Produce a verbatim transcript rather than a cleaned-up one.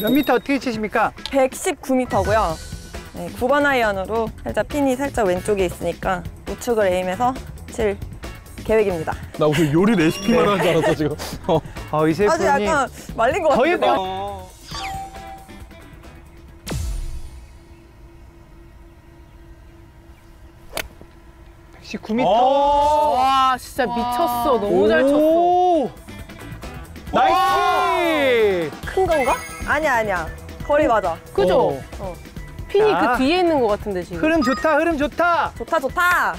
몇 미터 어떻게 치십니까? 백십구 미터고요. 네, 구 번 아이언으로 살짝 핀이 살짝 왼쪽에 있으니까 우측을 에임해서 칠 계획입니다. 나 무슨 요리 레시피만 네. 하는 줄 알았어 지금. 어. 어, 이세 아주 프로님 약간 말린 것 거의 같은데요? 뭐- 백십구 미터. 와 진짜 미쳤어. 너무 잘 쳤어. 오! 나이스! 큰 건가? 아니야 아니야. 거리 맞아. 그죠? 어. 어. 핀이 자. 그 뒤에 있는 것 같은데 지금. 흐름 좋다, 흐름 좋다. 좋다 좋다.